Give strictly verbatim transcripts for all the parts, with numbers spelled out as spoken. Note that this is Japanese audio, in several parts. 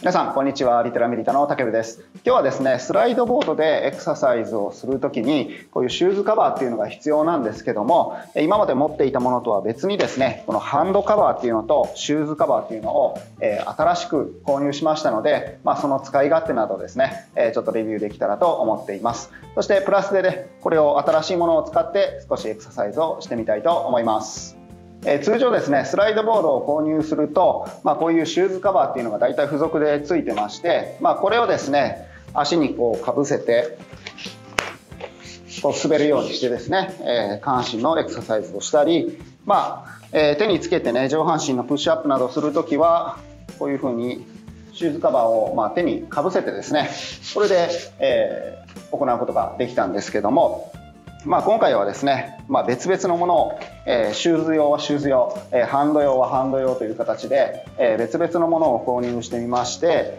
皆さんこんにちは。リテラメディタの武部です。今日はですね、スライドボードでエクササイズをするときにこういうシューズカバーっていうのが必要なんですけども、今まで持っていたものとは別にですね、このハンドカバーっていうのとシューズカバーっていうのを、えー、新しく購入しましたので、まあ、その使い勝手などですね、えー、ちょっとレビューできたらと思っています。そしてプラスでね、これを新しいものを使って少しエクササイズをしてみたいと思います。えー、通常ですね、スライドボードを購入すると、まあ、こういうシューズカバーっていうのが大体付属でついてまして、まあ、これをですね、足にこうかぶせてこう滑るようにしてですね、えー、下半身のエクササイズをしたり、まあえー、手につけてね、上半身のプッシュアップなどをするときはこういうふうにシューズカバーをまあ手にかぶせてですね、これで、えー、行うことができたんですけども、まあ、今回はですね、まあ、別々のものを、えー、シューズ用はシューズ用、えー、ハンド用はハンド用という形で、えー、別々のものを購入してみまして、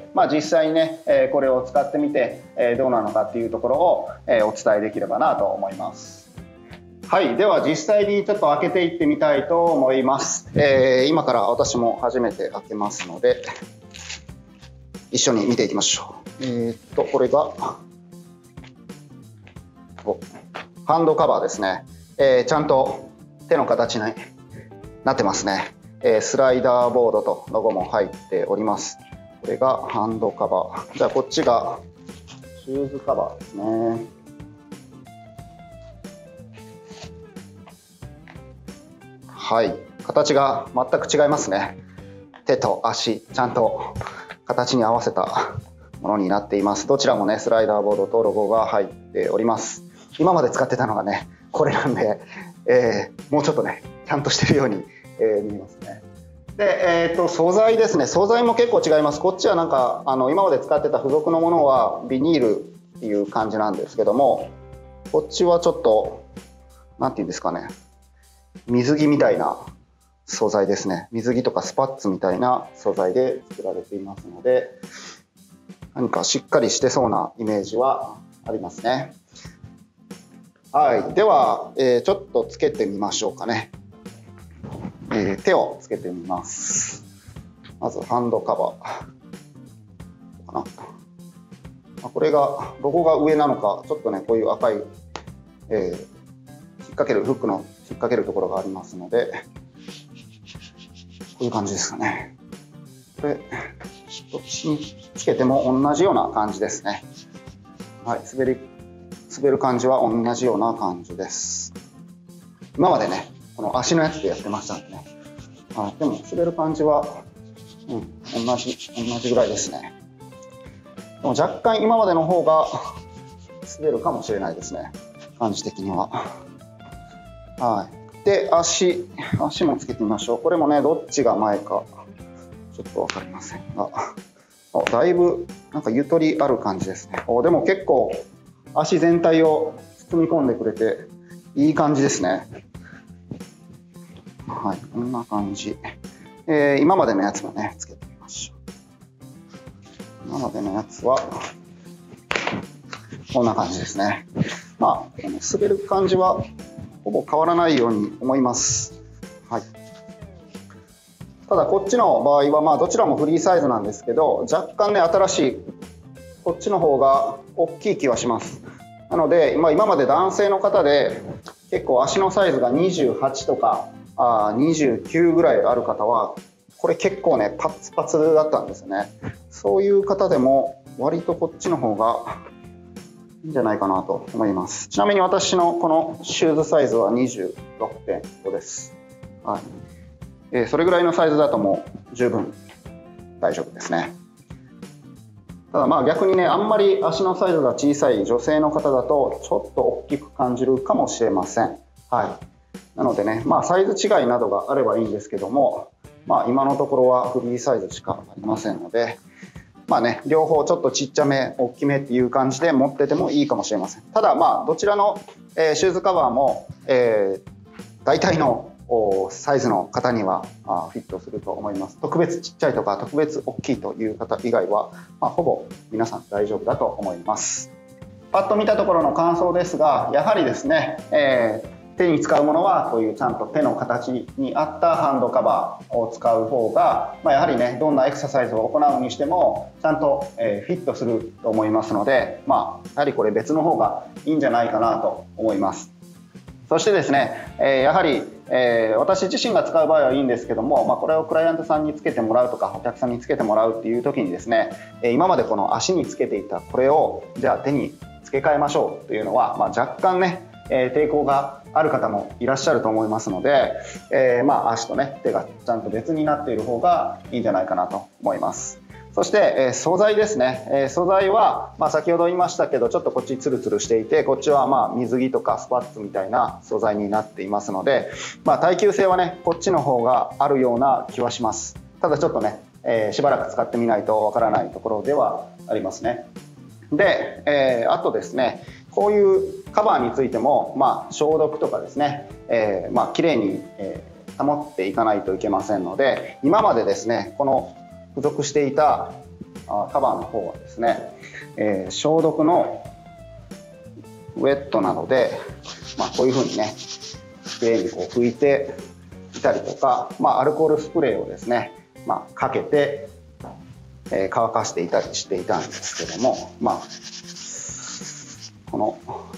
まあ、実際にね、えー、これを使ってみて、えー、どうなのかっていうところを、えー、お伝えできればなと思います。はい、では実際にちょっと開けていってみたいと思います。えー、今から私も初めて開けますので、一緒に見ていきましょう。えー、っとこれがおハンドカバーですね、えー、ちゃんと手の形になってますね、えー、スライダーボードとロゴも入っております。これがハンドカバー。じゃあこっちがシューズカバーですね。はい、形が全く違いますね。手と足ちゃんと形に合わせたものになっています。どちらもね、スライダーボードとロゴが入っております。今まで使ってたのがね、これなんで、えー、もうちょっとね、ちゃんとしてるように、えー、見えますね。で、えーと、素材ですね。素材も結構違います。こっちはなんか、あの、今まで使ってた付属のものはビニールっていう感じなんですけども、こっちはちょっと、なんていうんですかね、水着みたいな素材ですね。水着とかスパッツみたいな素材で作られていますので、何かしっかりしてそうなイメージはありますね。はい、では、えー、ちょっとつけてみましょうかね。えー、手をつけてみます。まずハンドカバーかな。これがロゴが上なのか、ちょっとねこういう赤い、えー、引っ掛けるフックの引っ掛けるところがありますので、こういう感じですかね。これどっちにつけても同じような感じですね。はい、滑り滑る感じは同じような感じです。今までね、この足のやつでやってましたんでね。はい、でも滑る感じは、うん、同じ、同じぐらいですね。でも若干今までの方が滑るかもしれないですね。感じ的には。はい。で、足、足もつけてみましょう。これもね、どっちが前か、ちょっとわかりませんが。だいぶ、なんかゆとりある感じですね。お、でも結構、足全体を包み込んでくれていい感じですね。はい、こんな感じ。えー、今までのやつもね、つけてみましょう。今までのやつはこんな感じですね。まあ、滑る感じはほぼ変わらないように思います。はい。ただこっちの場合は、まあどちらもフリーサイズなんですけど、若干ね、新しいこっちの方が大きい気はします。なので、まあ、今まで男性の方で結構足のサイズがにじゅうはちとかあにじゅうきゅうぐらいある方は、これ結構ねパツパツだったんですよね。そういう方でも割とこっちの方がいいんじゃないかなと思います。ちなみに私のこのシューズサイズは にじゅうろくてんご です。はい、えー、それぐらいのサイズだともう十分大丈夫ですね。ただまあ逆にね、あんまり足のサイズが小さい女性の方だとちょっと大きく感じるかもしれません。はい。なのでね、まあサイズ違いなどがあればいいんですけども、まあ今のところはフリーサイズしかありませんので、まあね、両方ちょっとちっちゃめ、大きめっていう感じで持っててもいいかもしれません。ただまあどちらの、えー、シューズカバーも、えー、大体のサイズの方にはフィットすると思います。特別ちっちゃいとか特別大きいという方以外は、まあ、ほぼ皆さん大丈夫だと思います。パッと見たところの感想ですが、やはりですね、えー、 手に使うものはこういうちゃんと手の形に合ったハンドカバーを使う方が、まあ、やはりねどんなエクササイズを行うにしてもちゃんと、えー、フィットすると思いますので、まあ、やはりこれ別の方がいいんじゃないかなと思います。そしてですね、えー、やはり、えー、私自身が使う場合はいいんですけども、まあ、これをクライアントさんにつけてもらうとかお客さんにつけてもらうっていう時にですね、えー、今までこの足につけていたこれをじゃあ手に付け替えましょうというのは、まあ、若干ね、えー、抵抗がある方もいらっしゃると思いますので、えー、まあ足とね手がちゃんと別になっている方がいいんじゃないかなと思います。そして、えー、素材ですね、えー、素材は、まあ、先ほど言いましたけどちょっとこっちツルツルしていてこっちはまあ水着とかスパッツみたいな素材になっていますので、まあ、耐久性はねこっちの方があるような気はします。ただちょっとね、えー、しばらく使ってみないとわからないところではありますね。で、えー、あとですねこういうカバーについても、まあ、消毒とかですね、えーまあ、きれいに、えー、保っていかないといけませんので、今までですねこの付属していたカバーの方はですね、えー、消毒のウェットなので、まあ、こういうふうにねきれいにこう拭いていたりとか、まあ、アルコールスプレーをですね、まあ、かけて、えー、乾かしていたりしていたんですけども、まあ、この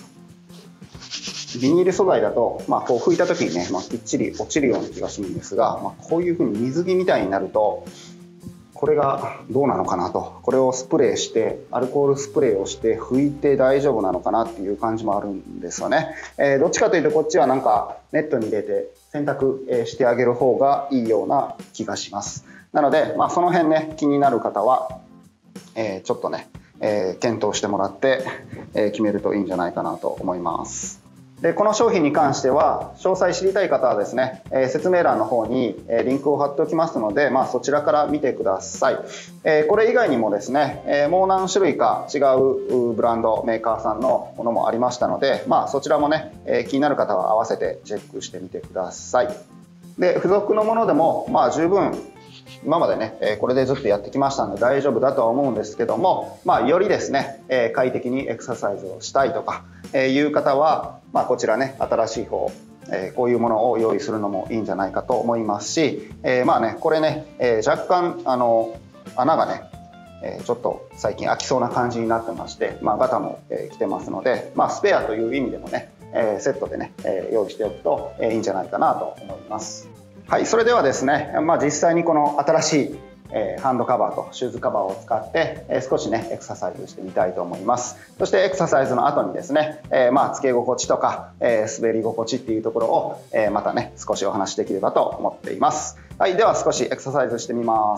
ビニール素材だと、まあ、こう拭いた時にね、まあ、きっちり落ちるような気がするんですが、まあ、こういうふうに水着みたいになるとこれがどうなのかなと、これをスプレーしてアルコールスプレーをして拭いて大丈夫なのかなっていう感じもあるんですよね。えー、どっちかというとこっちはなんかネットに入れて洗濯してあげる方がいいような気がします。なので、まあ、その辺ね気になる方は、えー、ちょっとね、えー、検討してもらって、えー、決めるといいんじゃないかなと思います。でこの商品に関しては詳細知りたい方はですね、えー、説明欄の方に、えー、リンクを貼っておきますので、まあ、そちらから見てください。えー、これ以外にもですね、えー、もう何種類か違うブランドメーカーさんのものもありましたので、まあ、そちらもね、えー、気になる方は合わせてチェックしてみてください。で付属のものでも、まあ、十分今までねこれでずっとやってきましたので大丈夫だとは思うんですけども、まあ、よりですね快適にエクササイズをしたいとかいう方は、まあ、こちらね新しい方こういうものを用意するのもいいんじゃないかと思いますし、まあねこれね若干あの穴がねちょっと最近開きそうな感じになってまして、まあ、ガタも来てますので、まあ、スペアという意味でもねセットでね用意しておくといいんじゃないかなと思います。はい、それではですね、まあ、実際にこの新しい、えー、ハンドカバーとシューズカバーを使って、えー、少しねエクササイズしてみたいと思います。そしてエクササイズの後にですね、えー、まあつけ心地とか、えー、滑り心地っていうところを、えー、またね少しお話しできればと思っています。はい、では少しエクササイズしてみます。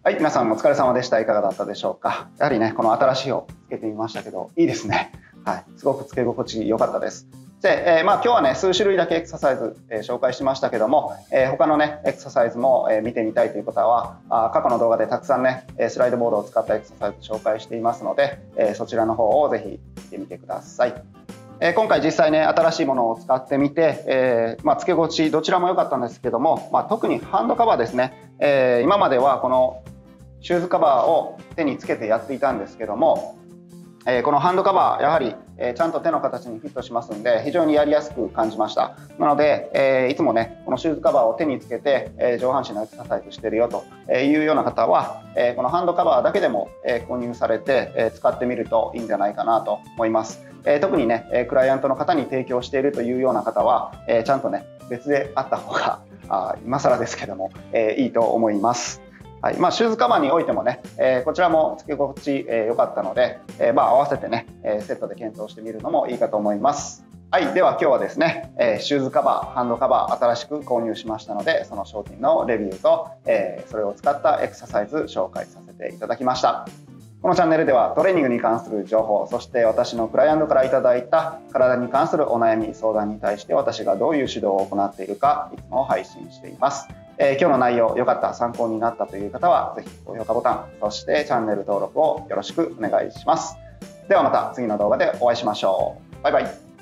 はい、皆さんお疲れ様でした。いかがだったでしょうか。やはりね、この新しいをつけてみましたけど、いいですね。はい、すごくつけ心地良かったです。で、えー、まあ今日はね、数種類だけエクササイズ、えー、紹介しましたけども、えー、他のね、エクササイズも、えー、見てみたいという方は、あ過去の動画でたくさんね、スライドボードを使ったエクササイズ紹介していますので、えー、そちらの方をぜひ見てみてください。えー、今回実際ね、新しいものを使ってみて、えーまあ、つけ心地どちらも良かったんですけども、まあ、特にハンドカバーですね、えー、今まではこのシューズカバーを手につけてやっていたんですけども、えー、このハンドカバーやはり、えー、ちゃんと手の形にフィットしますんで非常にやりやすく感じました。なので、えー、いつもねこのシューズカバーを手につけて、えー、上半身のエクササイズしてるよというような方は、えー、このハンドカバーだけでも、えー、購入されて、えー、使ってみるといいんじゃないかなと思います。えー、特にねクライアントの方に提供しているというような方は、えー、ちゃんとね別であった方があ今更ですけども、えー、いいと思います。はいまあ、シューズカバーにおいてもね、えー、こちらもつけ心地良、えー、かったので、えーまあ、合わせてね、えー、セットで検討してみるのもいいかと思います。はい、では今日はですね、えー、シューズカバー、ハンドカバー新しく購入しましたので、その商品のレビューと、えー、それを使ったエクササイズ紹介させていただきました。このチャンネルではトレーニングに関する情報、そして私のクライアントからいただいた体に関するお悩み相談に対して私がどういう指導を行っているかいつも配信しています。えー、今日の内容良かった、参考になったという方はぜひ高評価ボタン、そしてチャンネル登録をよろしくお願いします。ではまた次の動画でお会いしましょう。バイバイ。